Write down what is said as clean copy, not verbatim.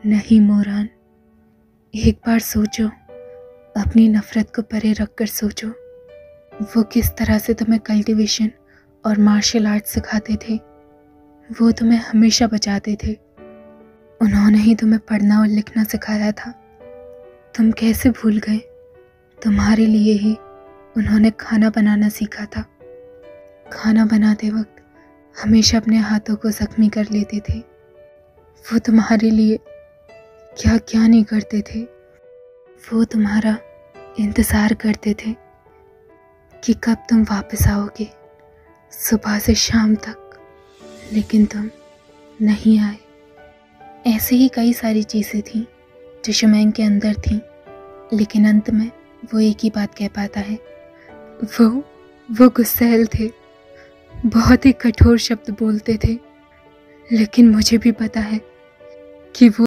नहीं मोरान, एक बार सोचो, अपनी नफ़रत को परे रख कर सोचो। वो किस तरह से तुम्हें कल्टीवेशन और मार्शल आर्ट सिखाते थे। वो तुम्हें हमेशा बचाते थे। उन्होंने ही तुम्हें पढ़ना और लिखना सिखाया था। तुम कैसे भूल गए? तुम्हारे लिए ही उन्होंने खाना बनाना सीखा था। खाना बनाते वक्त हमेशा अपने हाथों को जख्मी कर लेते थे। वो तुम्हारे लिए क्या क्या नहीं करते थे। वो तुम्हारा इंतज़ार करते थे कि कब तुम वापस आओगे, सुबह से शाम तक, लेकिन तुम नहीं आए। ऐसे ही कई सारी चीज़ें थीं जो शुमैन के अंदर थीं, लेकिन अंत में वो एक ही बात कह पाता है। वो गुस्सैल थे, बहुत ही कठोर शब्द बोलते थे, लेकिन मुझे भी पता है कि वो